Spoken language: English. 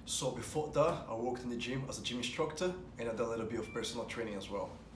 So before that, I worked in the gym as a gym instructor and I did a little bit of personal training as well.